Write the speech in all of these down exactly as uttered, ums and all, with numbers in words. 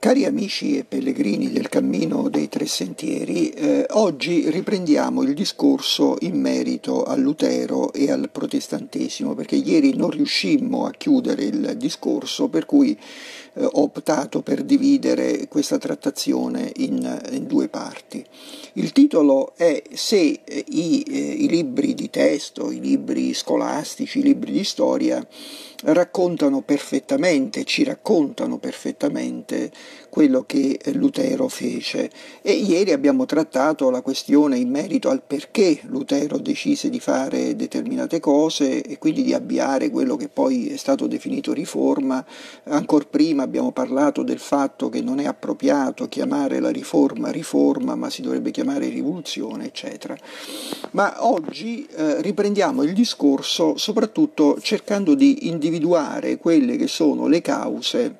Cari amici e pellegrini del Cammino dei Tre Sentieri, eh, oggi riprendiamo il discorso in merito a Lutero e al protestantesimo, perché ieri non riuscimmo a chiudere il discorso, per cui eh, ho optato per dividere questa trattazione in, in due parti. Il titolo è se eh, i, eh, i libri di testo, i libri scolastici, i libri di storia raccontano perfettamente, ci raccontano perfettamente quello che Lutero fece. E ieri abbiamo trattato la questione in merito al perché Lutero decise di fare determinate cose e quindi di avviare quello che poi è stato definito riforma. Ancor prima abbiamo parlato del fatto che non è appropriato chiamare la riforma riforma, ma si dovrebbe chiamare rivoluzione, eccetera. Ma oggi eh, riprendiamo il discorso soprattutto cercando di individuare quelle che sono le cause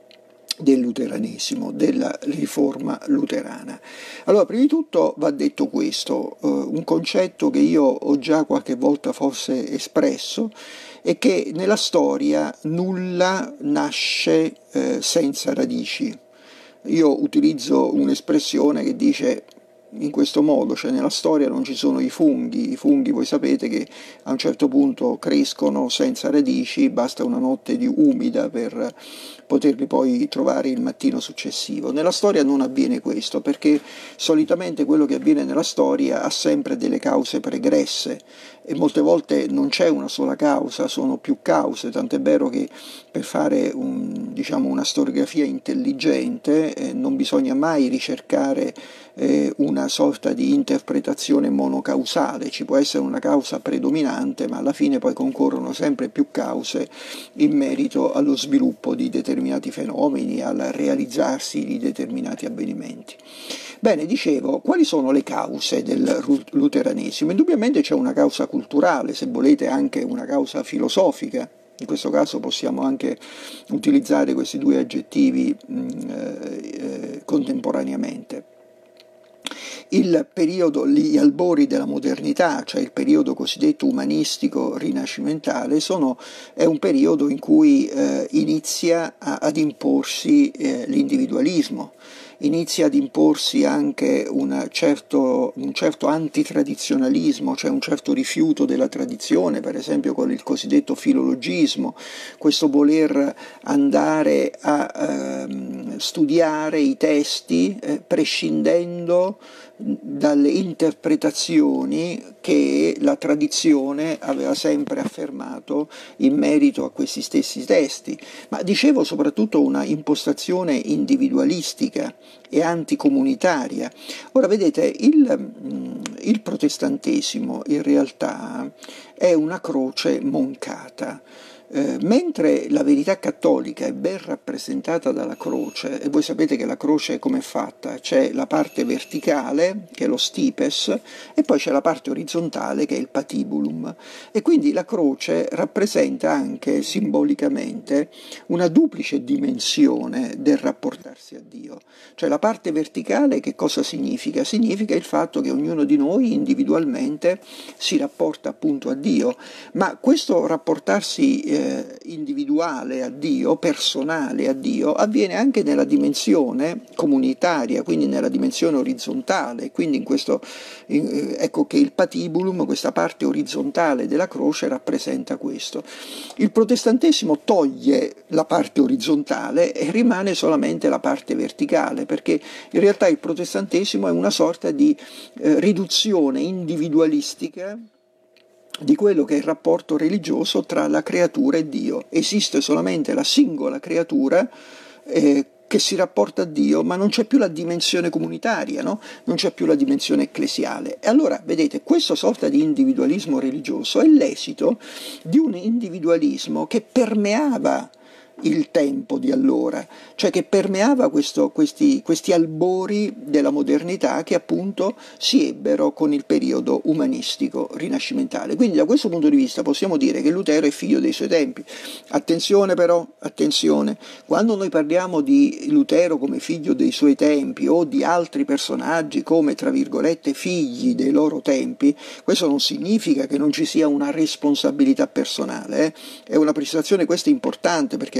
del luteranesimo, della riforma luterana. Allora, prima di tutto va detto questo, eh, un concetto che io ho già qualche volta forse espresso, è che nella storia nulla nasce eh, senza radici. Io utilizzo un'espressione che dice in questo modo, cioè nella storia non ci sono i funghi, i funghi voi sapete che a un certo punto crescono senza radici, basta una notte di umida per poterli poi trovare il mattino successivo. Nella storia non avviene questo, perché solitamente quello che avviene nella storia ha sempre delle cause pregresse e molte volte non c'è una sola causa, sono più cause, tant'è vero che per fare un, diciamo, una storiografia intelligente eh, non bisogna mai ricercare eh, una sorta di interpretazione monocausale, ci può essere una causa predominante, ma alla fine poi concorrono sempre più cause in merito allo sviluppo di determinati fenomeni, al realizzarsi di determinati avvenimenti. Bene, dicevo, quali sono le cause del luteranesimo? Indubbiamente c'è una causa culturale, se volete anche una causa filosofica. In questo caso possiamo anche utilizzare questi due aggettivi mh, eh, contemporaneamente. Il periodo, gli albori della modernità, cioè il periodo cosiddetto umanistico rinascimentale, sono, è un periodo in cui eh, inizia a, ad imporsi eh, l'individualismo, inizia ad imporsi anche una certo, un certo antitradizionalismo, cioè un certo rifiuto della tradizione, per esempio con il cosiddetto filologismo, questo voler andare a ehm, studiare i testi eh, prescindendo dalle interpretazioni che la tradizione aveva sempre affermato in merito a questi stessi testi, ma dicevo soprattutto una impostazione individualistica e anticomunitaria. Ora vedete, il, il protestantesimo in realtà è una croce moncata. Eh, mentre la verità cattolica è ben rappresentata dalla croce, e voi sapete che la croce come è fatta? C'è la parte verticale, che è lo stipes, e poi c'è la parte orizzontale, che è il patibulum. E quindi la croce rappresenta anche simbolicamente una duplice dimensione del rapportarsi a Dio. Cioè la parte verticale che cosa significa? Significa il fatto che ognuno di noi individualmente si rapporta appunto a Dio, ma questo rapportarsi eh, individuale a Dio, personale a Dio, avviene anche nella dimensione comunitaria, quindi nella dimensione orizzontale, quindi in questo, in, ecco che il patibulum, questa parte orizzontale della croce, rappresenta questo. Il protestantesimo toglie la parte orizzontale e rimane solamente la parte verticale, perché in realtà il protestantesimo è una sorta di eh, riduzione individualistica di quello che è il rapporto religioso tra la creatura e Dio. Esiste solamente la singola creatura eh, che si rapporta a Dio, ma non c'è più la dimensione comunitaria, no? Non c'è più la dimensione ecclesiale. E allora, vedete, questa sorta di individualismo religioso è l'esito di un individualismo che permeava il tempo di allora, cioè che permeava questo, questi, questi albori della modernità che appunto si ebbero con il periodo umanistico rinascimentale. Quindi da questo punto di vista possiamo dire che Lutero è figlio dei suoi tempi. Attenzione però, attenzione, quando noi parliamo di Lutero come figlio dei suoi tempi o di altri personaggi come, tra virgolette, figli dei loro tempi, questo non significa che non ci sia una responsabilità personale, eh? È una precisazione questa importante, perché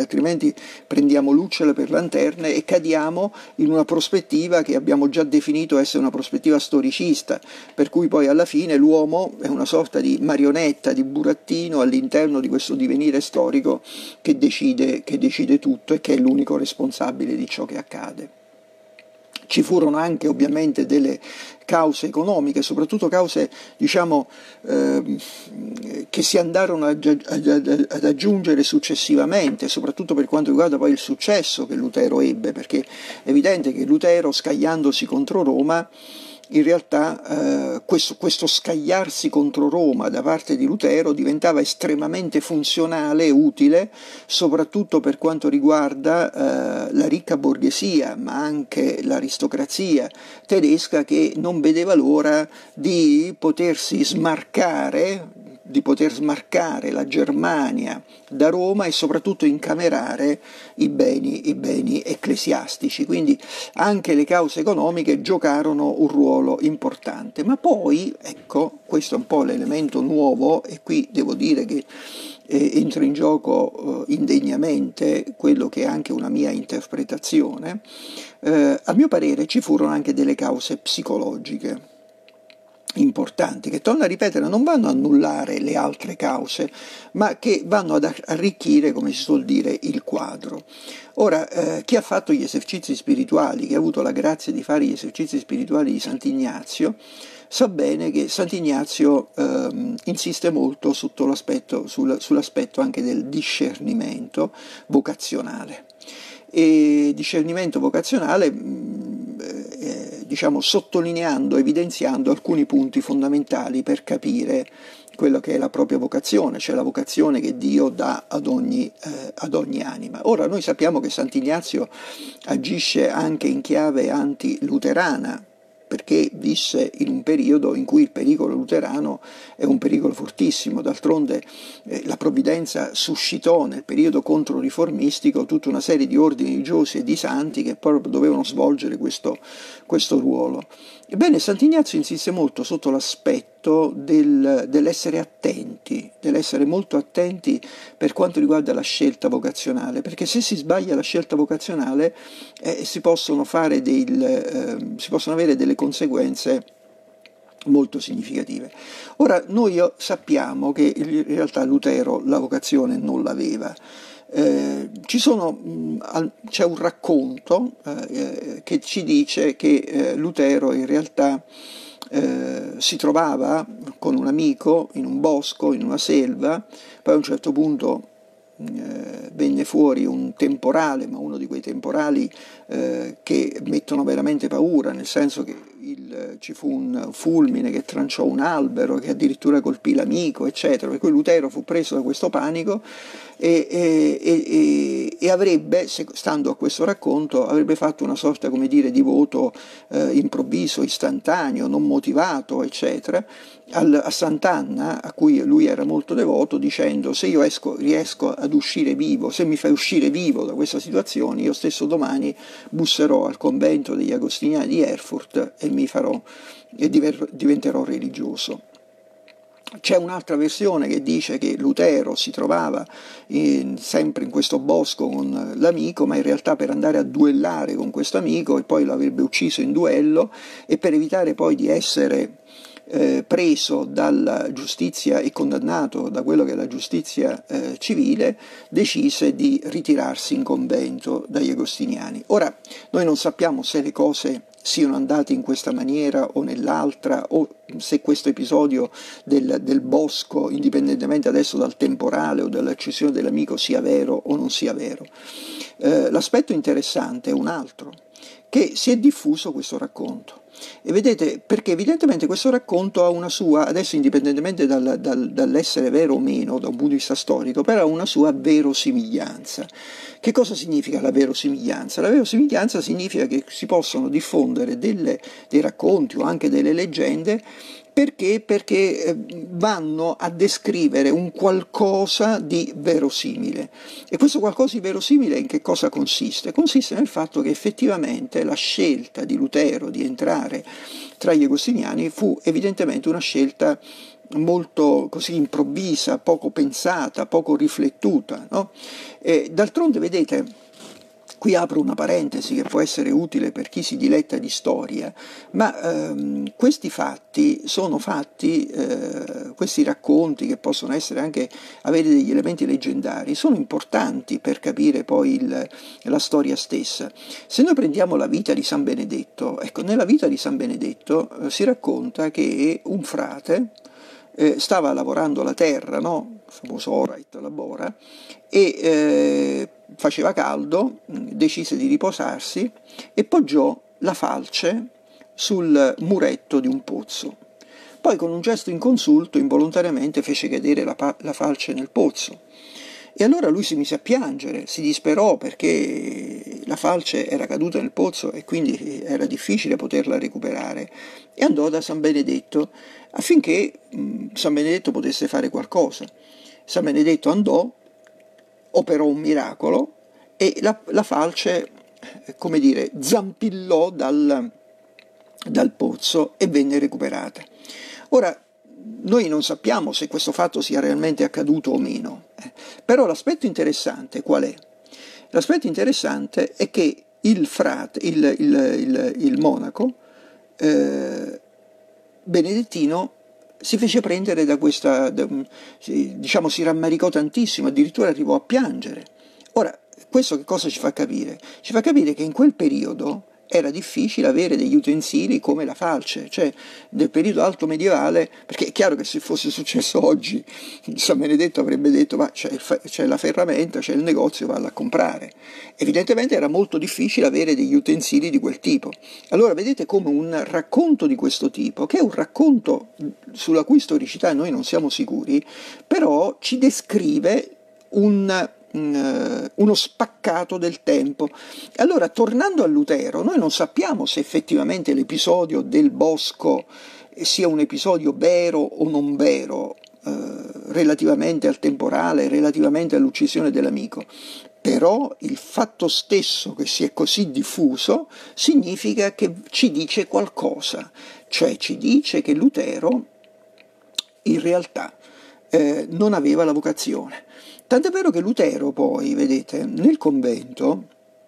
altrimenti prendiamo lucciole per lanterne e cadiamo in una prospettiva che abbiamo già definito essere una prospettiva storicista, per cui poi alla fine l'uomo è una sorta di marionetta, di burattino all'interno di questo divenire storico che decide, che decide tutto e che è l'unico responsabile di ciò che accade. Ci furono anche ovviamente delle cause economiche, soprattutto cause diciamo, eh, che si andarono ad, ad, ad aggiungere successivamente, soprattutto per quanto riguarda poi il successo che Lutero ebbe, perché è evidente che Lutero, scagliandosi contro Roma, in realtà eh, questo, questo scagliarsi contro Roma da parte di Lutero diventava estremamente funzionale e utile, soprattutto per quanto riguarda eh, la ricca borghesia, ma anche l'aristocrazia tedesca, che non vedeva l'ora di potersi smarcare, di poter smarcare la Germania da Roma e soprattutto incamerare i beni, i beni ecclesiastici. Quindi anche le cause economiche giocarono un ruolo importante. Ma poi, ecco, questo è un po' l'elemento nuovo, e qui devo dire che eh, entra in gioco eh, indegnamente quello che è anche una mia interpretazione. Eh, a mio parere ci furono anche delle cause psicologiche importanti, che, torno a ripetere, non vanno a annullare le altre cause, ma che vanno ad arricchire, come si suol dire, il quadro. Ora, eh, chi ha fatto gli esercizi spirituali, chi ha avuto la grazia di fare gli esercizi spirituali di Sant'Ignazio, sa bene che Sant'Ignazio eh, insiste molto sotto l'aspetto, sul, sull'aspetto anche del discernimento vocazionale. E discernimento vocazionale eh, diciamo sottolineando, evidenziando alcuni punti fondamentali per capire quello che è la propria vocazione, cioè la vocazione che Dio dà ad ogni, eh, ad ogni anima. Ora noi sappiamo che Sant'Ignazio agisce anche in chiave anti-luterana, perché visse in un periodo in cui il pericolo luterano è un pericolo fortissimo. D'altronde eh, la provvidenza suscitò nel periodo controriformistico tutta una serie di ordini religiosi e di santi che proprio dovevano svolgere questo, questo ruolo. Ebbene, Sant'Ignazio insiste molto sotto l'aspetto del, dell'essere attenti, dell'essere molto attenti per quanto riguarda la scelta vocazionale, perché se si sbaglia la scelta vocazionale eh, si possono fare del, eh, si possono avere delle conseguenze molto significative. Ora, noi sappiamo che in realtà Lutero la vocazione non l'aveva. Eh, ci sono, mh, c'è un racconto eh, che ci dice che eh, Lutero in realtà eh, si trovava con un amico in un bosco, in una selva, poi a un certo punto eh, venne fuori un temporale, ma uno di quei temporali eh, che mettono veramente paura, nel senso che il, ci fu un fulmine che tranciò un albero, che addirittura colpì l'amico, eccetera, per cui Lutero fu preso da questo panico e, e, e, e avrebbe, stando a questo racconto, avrebbe fatto una sorta, come dire, di voto eh, improvviso, istantaneo, non motivato, eccetera, al, a Sant'Anna, a cui lui era molto devoto, dicendo: se io esco, riesco ad uscire vivo, se mi fai uscire vivo da questa situazione, io stesso domani busserò al convento degli Agostiniani di Erfurt e mi farò e diventerò religioso. C'è un'altra versione che dice che Lutero si trovava in, sempre in questo bosco con l'amico, ma in realtà per andare a duellare con questo amico, e poi l'avrebbe ucciso in duello, e per evitare poi di essere eh, preso dalla giustizia e condannato da quello che è la giustizia eh, civile, decise di ritirarsi in convento dagli Agostiniani. Ora, noi non sappiamo se le cose siano andate in questa maniera o nell'altra, o se questo episodio del, del bosco, indipendentemente adesso dal temporale o dall'uccisione dell'amico, sia vero o non sia vero. Eh, l'aspetto interessante è un altro, che si è diffuso questo racconto. E vedete, perché evidentemente questo racconto ha una sua, adesso indipendentemente dal, dal, dall'essere vero o meno da un punto di vista storico, però ha una sua verosimiglianza. Che cosa significa la verosimiglianza? La verosimiglianza significa che si possono diffondere delle, dei racconti o anche delle leggende. Perché? Perché vanno a descrivere un qualcosa di verosimile. E questo qualcosa di verosimile in che cosa consiste? Consiste nel fatto che effettivamente la scelta di Lutero di entrare tra gli agostiniani fu evidentemente una scelta molto così improvvisa, poco pensata, poco riflettuta, no? E d'altronde, vedete, qui apro una parentesi che può essere utile per chi si diletta di storia, ma ehm, questi fatti sono fatti, eh, questi racconti che possono essere anche avere degli elementi leggendari, sono importanti per capire poi il, la storia stessa. Se noi prendiamo la vita di San Benedetto, ecco, nella vita di San Benedetto eh, si racconta che un frate eh, stava lavorando la terra, no? Il famoso Orait labora, e eh, faceva caldo, decise di riposarsi e poggiò la falce sul muretto di un pozzo. Poi con un gesto inconsulto involontariamente fece cadere la, pa- la falce nel pozzo. E allora lui si mise a piangere, si disperò perché la falce era caduta nel pozzo e quindi era difficile poterla recuperare, e andò da San Benedetto affinché mh, San Benedetto potesse fare qualcosa. San Benedetto andò, operò un miracolo e la, la falce, come dire, zampillò dal, dal pozzo e venne recuperata. Ora, noi non sappiamo se questo fatto sia realmente accaduto o meno, eh. Però l'aspetto interessante qual è? L'aspetto interessante è che il frate, il, il, il, il monaco eh, benedettino si fece prendere da questa, da, diciamo, si rammaricò tantissimo, addirittura arrivò a piangere. Ora, questo che cosa ci fa capire? Ci fa capire che in quel periodo era difficile avere degli utensili come la falce, cioè nel periodo alto medievale, perché è chiaro che se fosse successo oggi San Benedetto avrebbe detto ma c'è, il, c'è la ferramenta, c'è il negozio, valla a comprare. Evidentemente era molto difficile avere degli utensili di quel tipo. Allora vedete come un racconto di questo tipo, che è un racconto sulla cui storicità noi non siamo sicuri, però ci descrive un uno spaccato del tempo. Allora, tornando a Lutero, noi non sappiamo se effettivamente l'episodio del bosco sia un episodio vero o non vero eh, relativamente al temporale, relativamente all'uccisione dell'amico. Però il fatto stesso che si è così diffuso significa che ci dice qualcosa, cioè ci dice che Lutero in realtà eh, non aveva la vocazione. Tant'è vero che Lutero poi, vedete, nel convento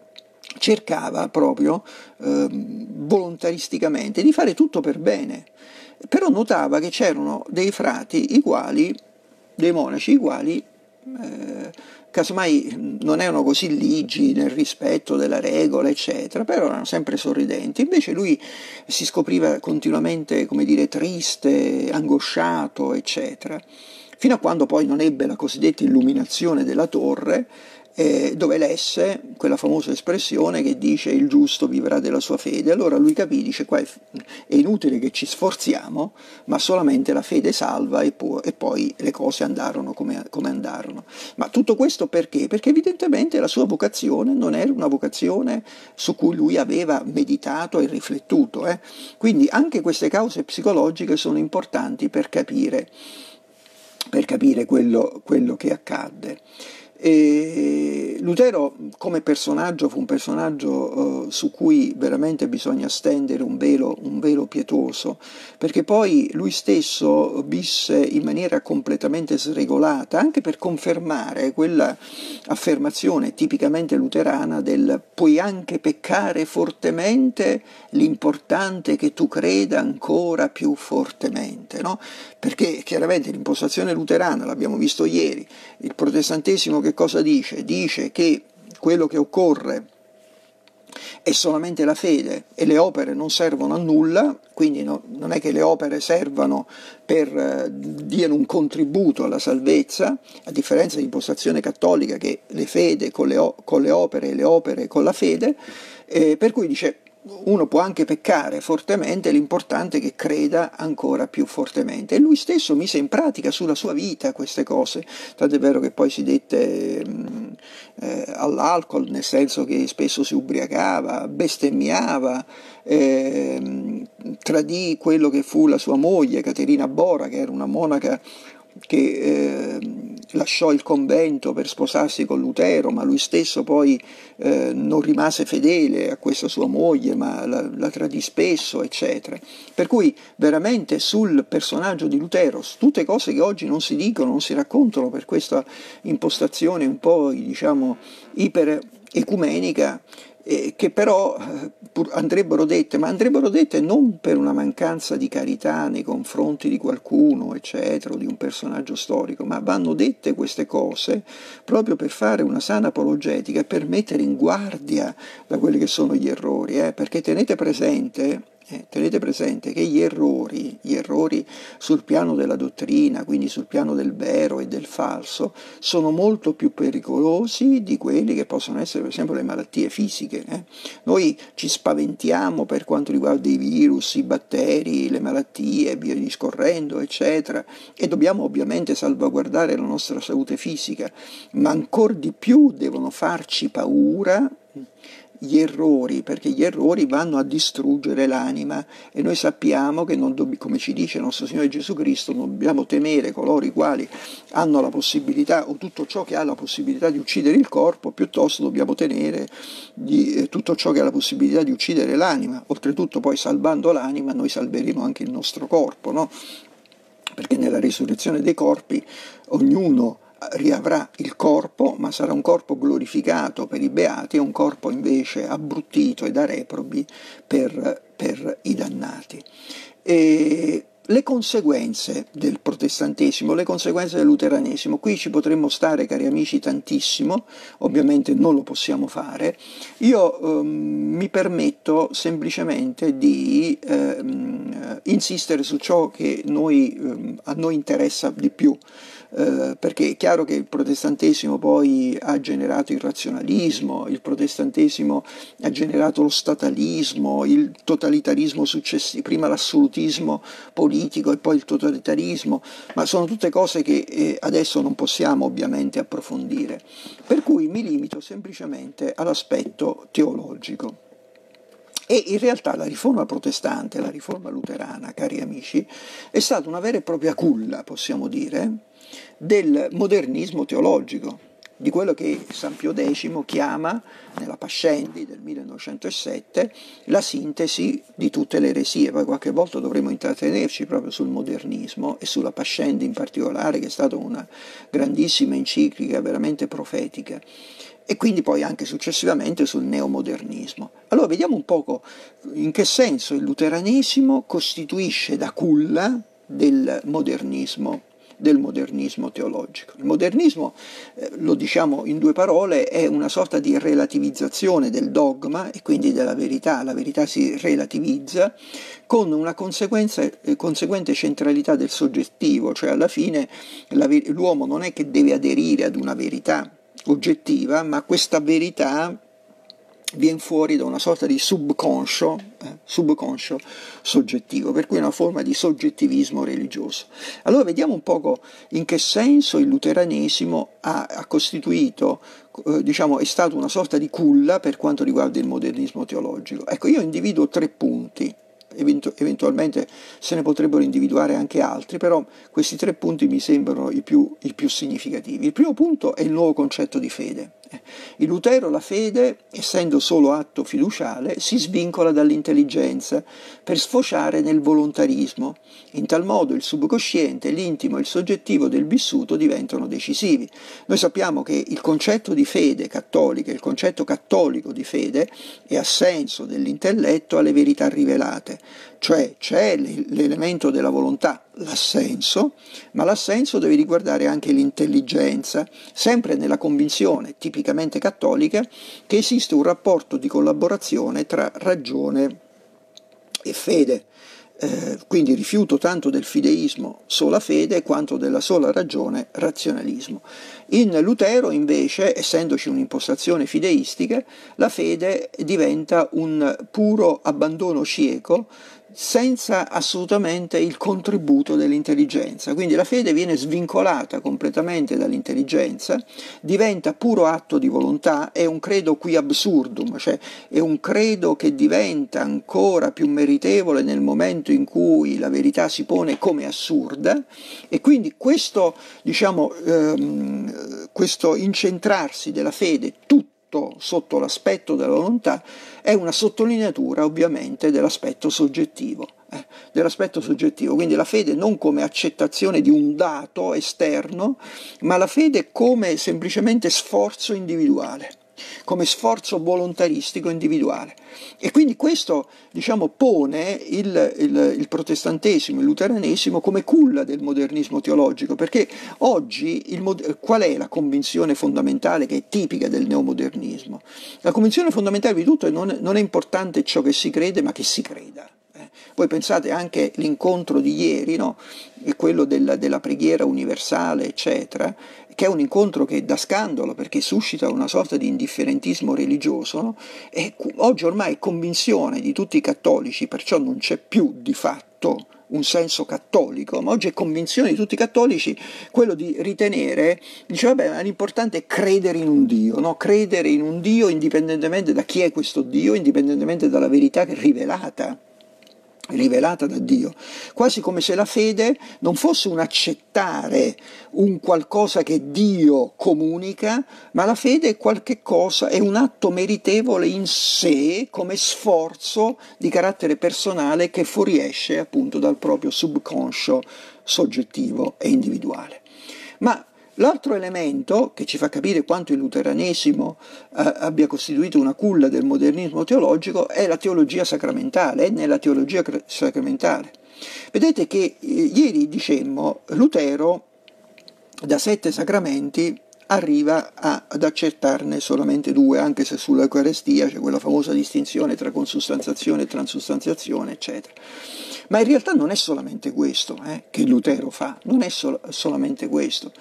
cercava proprio eh, volontaristicamente di fare tutto per bene, però notava che c'erano dei frati, i quali, dei monaci, i quali eh, casomai non erano così ligi nel rispetto della regola, eccetera, però erano sempre sorridenti. Invece lui si scopriva continuamente, come dire, triste, angosciato, eccetera. Fino a quando poi non ebbe la cosiddetta illuminazione della torre, eh, dove lesse quella famosa espressione che dice il giusto vivrà della sua fede. Allora lui capì, dice qua è, è inutile che ci sforziamo, ma solamente la fede salva, e, pu- e poi le cose andarono come, come andarono. Ma tutto questo perché? Perché evidentemente la sua vocazione non era una vocazione su cui lui aveva meditato e riflettuto. Eh? Quindi anche queste cause psicologiche sono importanti per capire per capire quello, quello che accadde. E Lutero come personaggio fu un personaggio eh, su cui veramente bisogna stendere un velo, un velo pietoso, perché poi lui stesso visse in maniera completamente sregolata, anche per confermare quella affermazione tipicamente luterana del puoi anche peccare fortemente, l'importante è che tu creda ancora più fortemente, no? Perché chiaramente l'impostazione luterana, l'abbiamo visto ieri, il protestantesimo che cosa dice? Dice che quello che occorre è solamente la fede e le opere non servono a nulla, quindi no, non è che le opere servano per eh, diano un contributo alla salvezza, a differenza dell'impostazione cattolica che le fede con le, con le opere e le opere con la fede, eh, per cui dice uno può anche peccare fortemente, l'importante è che creda ancora più fortemente. E lui stesso mise in pratica sulla sua vita queste cose, tant'è vero che poi si dette mh, eh, all'alcol, nel senso che spesso si ubriacava, bestemmiava, eh, tradì quello che fu la sua moglie, Caterina Bora, che era una monaca che eh, lasciò il convento per sposarsi con Lutero, ma lui stesso poi eh, non rimase fedele a questa sua moglie, ma la, la tradì spesso, eccetera. Per cui veramente sul personaggio di Lutero, su tutte cose che oggi non si dicono, non si raccontano per questa impostazione un po', diciamo, iper-ecumenica, eh, che però eh, pur andrebbero dette, ma andrebbero dette non per una mancanza di carità nei confronti di qualcuno, eccetera, o di un personaggio storico, ma vanno dette queste cose proprio per fare una sana apologetica e per mettere in guardia da quelli che sono gli errori, eh, perché tenete presente Eh, tenete presente che gli errori, gli errori sul piano della dottrina, quindi sul piano del vero e del falso, sono molto più pericolosi di quelli che possono essere, per esempio, le malattie fisiche. Eh. Noi ci spaventiamo per quanto riguarda i virus, i batteri, le malattie, via discorrendo, eccetera, e dobbiamo ovviamente salvaguardare la nostra salute fisica, ma ancor di più devono farci paura gli errori, perché gli errori vanno a distruggere l'anima e noi sappiamo che, non dobb- come ci dice il nostro Signore Gesù Cristo, non dobbiamo temere coloro i quali hanno la possibilità, o tutto ciò che ha la possibilità di uccidere il corpo, piuttosto dobbiamo tenere di, eh, tutto ciò che ha la possibilità di uccidere l'anima. Oltretutto poi, salvando l'anima, noi salveremo anche il nostro corpo, no? Perché nella risurrezione dei corpi ognuno riavrà il corpo, ma sarà un corpo glorificato per i beati e un corpo invece abbruttito e da reprobi per, per i dannati. E le conseguenze del protestantesimo, le conseguenze del luteranesimo, qui ci potremmo stare, cari amici, tantissimo, ovviamente non lo possiamo fare. Io ehm, mi permetto semplicemente di ehm, insistere su ciò che noi, ehm, a noi interessa di più. Eh, perché è chiaro che il protestantesimo poi ha generato il razionalismo, il protestantesimo ha generato lo statalismo, il totalitarismo successivo, prima l'assolutismo politico e poi il totalitarismo, ma sono tutte cose che eh, adesso non possiamo ovviamente approfondire, per cui mi limito semplicemente all'aspetto teologico. E in realtà la riforma protestante, la riforma luterana, cari amici, è stata una vera e propria culla, possiamo dire, del modernismo teologico, di quello che San Pio X chiama, nella Pascendi del millenovecentosette, la sintesi di tutte le eresie. Poi qualche volta dovremo intrattenerci proprio sul modernismo e sulla Pascendi in particolare, che è stata una grandissima enciclica, veramente profetica, e quindi poi anche successivamente sul neomodernismo. Allora vediamo un poco in che senso il luteranesimo costituisce da culla del modernismo, del modernismo teologico. Il modernismo, eh, lo diciamo in due parole, è una sorta di relativizzazione del dogma e quindi della verità. La verità si relativizza con una conseguenza, eh, conseguente centralità del soggettivo, cioè alla fine la, l'uomo non è che deve aderire ad una verità oggettiva, ma questa verità viene fuori da una sorta di subconscio, eh, subconscio soggettivo, per cui è una forma di soggettivismo religioso. Allora vediamo un poco in che senso il luteranesimo ha, ha costituito, eh, diciamo, è stato una sorta di culla per quanto riguarda il modernismo teologico. Ecco, io individuo tre punti. Eventu- eventualmente se ne potrebbero individuare anche altri, però questi tre punti mi sembrano i più, i più significativi. Il primo punto è il nuovo concetto di fede. In Lutero la fede, essendo solo atto fiduciale, si svincola dall'intelligenza per sfociare nel volontarismo. In tal modo il subconsciente, l'intimo e il soggettivo del vissuto diventano decisivi. Noi sappiamo che il concetto di fede cattolica, il concetto cattolico di fede, è assenso dell'intelletto alle verità rivelate, cioè c'è l'elemento della volontà, l'assenso, ma l'assenso deve riguardare anche l'intelligenza, sempre nella convinzione tipicamente cattolica che esiste un rapporto di collaborazione tra ragione e fede. Eh, quindi rifiuto tanto del fideismo sola fede quanto della sola ragione razionalismo. In Lutero invece, essendoci un'impostazione fideistica, la fede diventa un puro abbandono cieco senza assolutamente il contributo dell'intelligenza. Quindi la fede viene svincolata completamente dall'intelligenza, diventa puro atto di volontà, è un credo qui absurdum, cioè è un credo che diventa ancora più meritevole nel momento in cui la verità si pone come assurda, e quindi questo, diciamo, ehm, questo incentrarsi della fede tutto sotto l'aspetto della volontà è una sottolineatura ovviamente dell'aspetto soggettivo, eh, dell'aspetto soggettivo, quindi la fede non come accettazione di un dato esterno, ma la fede come semplicemente sforzo individuale, come sforzo volontaristico individuale. E quindi questo, diciamo, pone il, il, il protestantesimo, il luteranesimo come culla del modernismo teologico, perché oggi il, qual è la convinzione fondamentale che è tipica del neomodernismo? La convinzione fondamentale di tutto è non, non è importante ciò che si crede, ma che si creda. Voi pensate anche l'incontro di ieri, no? Quello della, della preghiera universale, eccetera, che è un incontro che dà scandalo perché suscita una sorta di indifferentismo religioso, no? E oggi ormai è convinzione di tutti i cattolici, perciò non c'è più di fatto un senso cattolico, ma oggi è convinzione di tutti i cattolici quello di ritenere, dice vabbè, ma l'importante è credere in un Dio, no? Credere in un Dio indipendentemente da chi è questo Dio, indipendentemente dalla verità che è rivelata. rivelata da Dio, quasi come se la fede non fosse un accettare un qualcosa che Dio comunica, ma la fede è qualche cosa, è un atto meritevole in sé come sforzo di carattere personale che fuoriesce appunto dal proprio subconscio soggettivo e individuale. Ma l'altro elemento che ci fa capire quanto il luteranesimo eh, abbia costituito una culla del modernismo teologico è la teologia sacramentale, è nella teologia sacramentale. Vedete che eh, ieri dicemmo Lutero da sette sacramenti arriva a, ad accettarne solamente due, anche se sull'Eucarestia c'è quella famosa distinzione tra consustanziazione e transustanziazione, eccetera. Ma in realtà non è solamente questo eh, che Lutero fa, non è sol- solamente questo.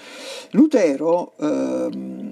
Lutero ehm,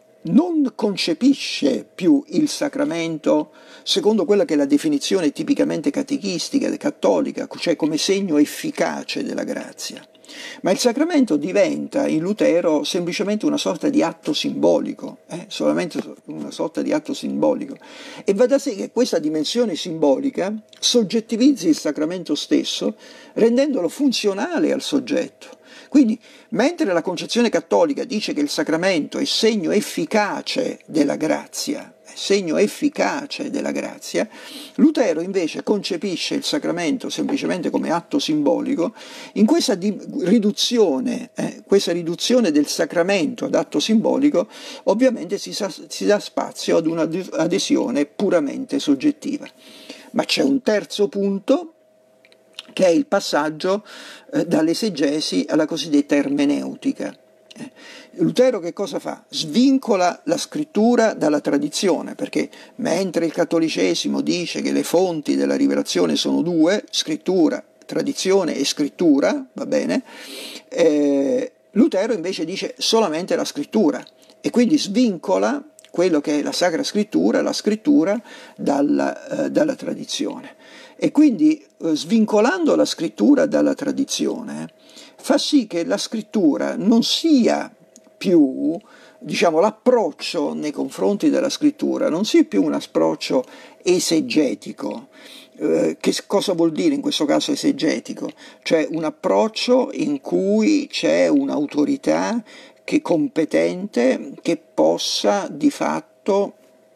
non concepisce più il sacramento secondo quella che è la definizione tipicamente catechistica e cattolica, cioè come segno efficace della grazia. Ma il sacramento diventa in Lutero semplicemente una sorta di atto simbolico, eh? solamente una sorta di atto simbolico. E va da sé che questa dimensione simbolica soggettivizzi il sacramento stesso, rendendolo funzionale al soggetto. Quindi, mentre la concezione cattolica dice che il sacramento è segno efficace della grazia, segno efficace della grazia, Lutero invece concepisce il sacramento semplicemente come atto simbolico. In questa di- riduzione, eh, questa riduzione del sacramento ad atto simbolico, ovviamente si, sa- si dà spazio ad una adesione puramente soggettiva. Ma c'è un terzo punto, che è il passaggio eh, dall'esegesi alla cosiddetta ermeneutica. Eh, Lutero che cosa fa? Svincola la scrittura dalla tradizione, perché mentre il cattolicesimo dice che le fonti della rivelazione sono due, scrittura, tradizione e scrittura, va bene, eh, Lutero invece dice solamente la scrittura, e quindi svincola quello che è la Sacra Scrittura, la scrittura, dalla, eh, dalla tradizione. E quindi eh, svincolando la scrittura dalla tradizione fa sì che la scrittura non sia più, diciamo, l'approccio nei confronti della scrittura, non sia più un approccio esegetico. Eh, che cosa vuol dire in questo caso esegetico? Cioè un approccio in cui c'è un'autorità che competente che possa di fatto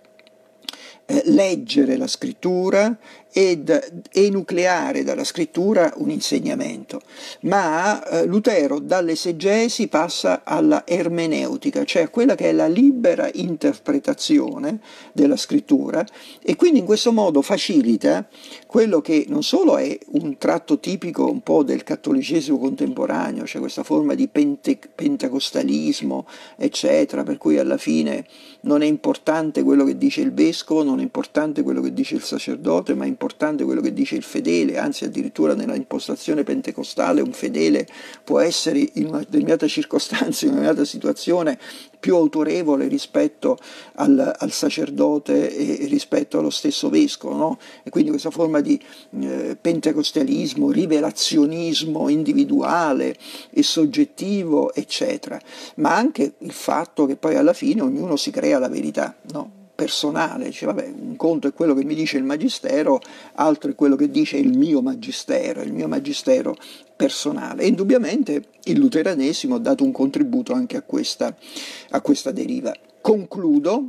eh, leggere la scrittura ed enucleare dalla scrittura un insegnamento. Ma eh, Lutero dall'esegesi passa alla ermeneutica, cioè a quella che è la libera interpretazione della scrittura, e quindi in questo modo facilita quello che non solo è un tratto tipico un po' del cattolicesimo contemporaneo, cioè questa forma di pente- pentecostalismo, eccetera, per cui alla fine non è importante quello che dice il vescovo, non è importante quello che dice il sacerdote, ma è importante quello che dice il fedele, anzi addirittura nella impostazione pentecostale un fedele può essere in una determinata circostanza, in una determinata situazione più autorevole rispetto al, al sacerdote e rispetto allo stesso vescovo, no? E quindi questa forma di eh, pentecostalismo, rivelazionismo individuale e soggettivo, eccetera, ma anche il fatto che poi alla fine ognuno si crea la verità, no? Personale, dice vabbè, un conto è quello che mi dice il magistero, altro è quello che dice il mio magistero, il mio magistero personale. E indubbiamente il luteranesimo ha dato un contributo anche a questa, a questa deriva. Concludo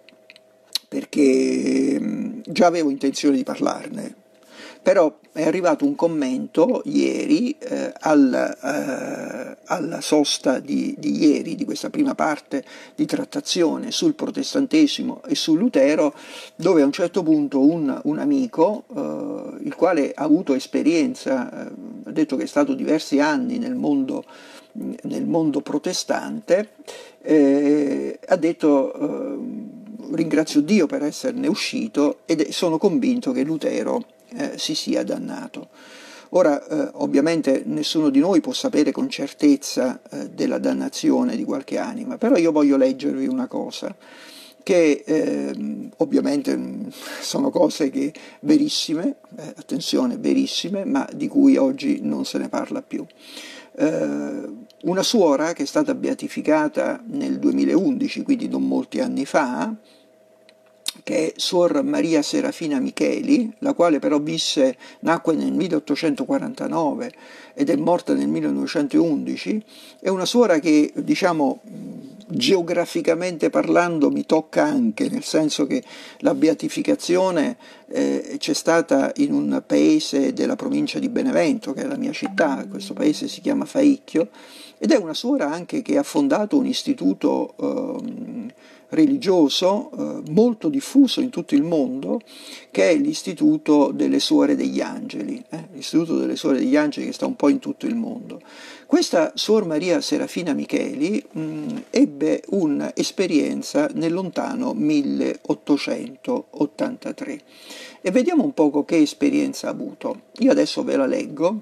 perché già avevo intenzione di parlarne, però è arrivato un commento ieri eh, al, eh, alla sosta di, di ieri, di questa prima parte di trattazione sul protestantesimo e sul Lutero, dove a un certo punto un, un amico, eh, il quale ha avuto esperienza, eh, ha detto che è stato diversi anni nel mondo, nel mondo protestante, eh, ha detto eh, ringrazio Dio per esserne uscito e sono convinto che Lutero Eh, si sia dannato. Ora, eh, ovviamente nessuno di noi può sapere con certezza eh, della dannazione di qualche anima, però io voglio leggervi una cosa, che eh, ovviamente sono cose che verissime, eh, attenzione, verissime, ma di cui oggi non se ne parla più. Eh, una suora che è stata beatificata nel duemilaundici, quindi non molti anni fa, che è Suor Maria Serafina Micheli, la quale però visse, nacque nel milleottocentoquarantanove ed è morta nel millenovecentoundici, è una suora che, diciamo, geograficamente parlando mi tocca anche, nel senso che la beatificazione eh, c'è stata in un paese della provincia di Benevento, che è la mia città, questo paese si chiama Faicchio, ed è una suora anche che ha fondato un istituto eh, religioso eh, molto diffuso in tutto il mondo, che è l'Istituto delle Suore degli Angeli, eh? l'Istituto delle Suore degli Angeli che sta un po' in tutto il mondo. Questa Suor Maria Serafina Micheli mh, ebbe un'esperienza nel lontano milleottocentottantatré e vediamo un poco che esperienza ha avuto. Io adesso ve la leggo.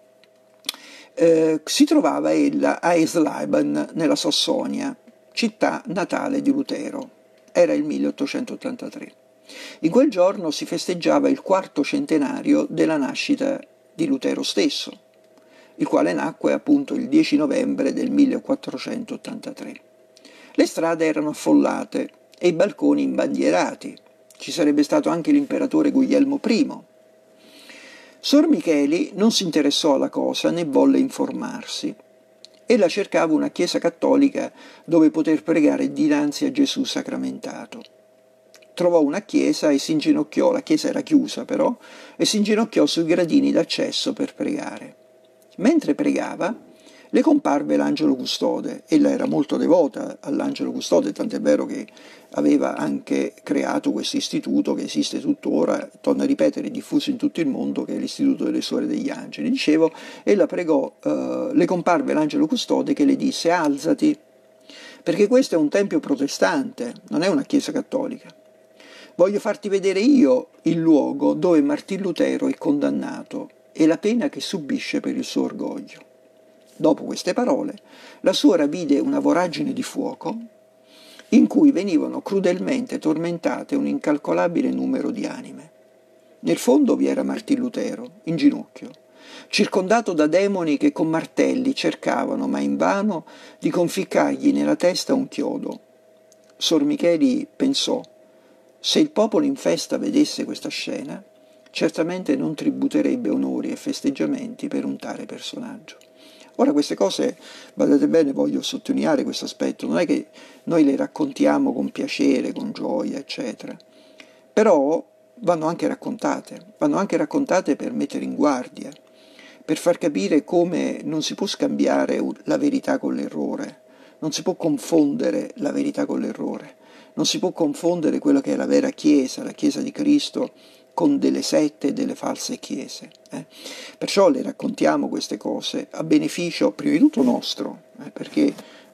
Eh, si trovava ella a Eisleben nella Sassonia, città natale di Lutero. Era il milleottocentottantatré. In quel giorno si festeggiava il quarto centenario della nascita di Lutero stesso, il quale nacque appunto il dieci novembre del millequattrocentottantatré. Le strade erano affollate e i balconi imbandierati. Ci sarebbe stato anche l'imperatore Guglielmo primo. Sor Micheli non si interessò alla cosa né volle informarsi. Ella cercava una chiesa cattolica dove poter pregare dinanzi a Gesù sacramentato. Trovò una chiesa e si inginocchiò, la chiesa era chiusa però, e si inginocchiò sui gradini d'accesso per pregare. Mentre pregava, le comparve l'angelo custode. Ella era molto devota all'angelo custode, tant'è vero che aveva anche creato questo istituto che esiste tuttora, torno a ripetere, diffuso in tutto il mondo, che è l'Istituto delle Suore degli Angeli. Dicevo, ella pregò, eh, le comparve l'angelo custode che le disse: alzati, perché questo è un tempio protestante, non è una chiesa cattolica. Voglio farti vedere io il luogo dove Martin Lutero è condannato e la pena che subisce per il suo orgoglio. Dopo queste parole, la suora vide una voragine di fuoco in cui venivano crudelmente tormentate un incalcolabile numero di anime. Nel fondo vi era Martin Lutero, in ginocchio, circondato da demoni che con martelli cercavano, ma invano, di conficcargli nella testa un chiodo. Sor Micheli pensò: se il popolo in festa vedesse questa scena, certamente non tributerebbe onori e festeggiamenti per un tale personaggio. Ora queste cose, badate bene, voglio sottolineare questo aspetto, non è che noi le raccontiamo con piacere, con gioia, eccetera, però vanno anche raccontate, vanno anche raccontate per mettere in guardia, per far capire come non si può scambiare la verità con l'errore, non si può confondere la verità con l'errore, non si può confondere quello che è la vera Chiesa, la Chiesa di Cristo, con delle sette e delle false chiese. Eh. Perciò le raccontiamo queste cose a beneficio prima di tutto nostro, eh, perché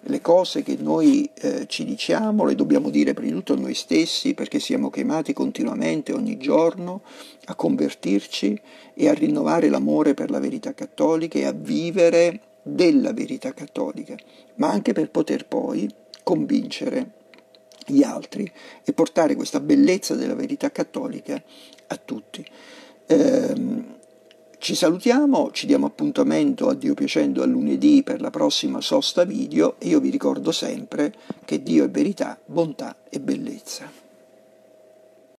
Le cose che noi eh, ci diciamo le dobbiamo dire prima di tutto a noi stessi, perché siamo chiamati continuamente, ogni giorno, a convertirci e a rinnovare l'amore per la verità cattolica e a vivere della verità cattolica, ma anche per poter poi convincere gli altri e portare questa bellezza della verità cattolica a tutti. Ehm, Ci salutiamo, ci diamo appuntamento a Dio piacendo a lunedì per la prossima sosta video e io vi ricordo sempre che Dio è verità, bontà e bellezza.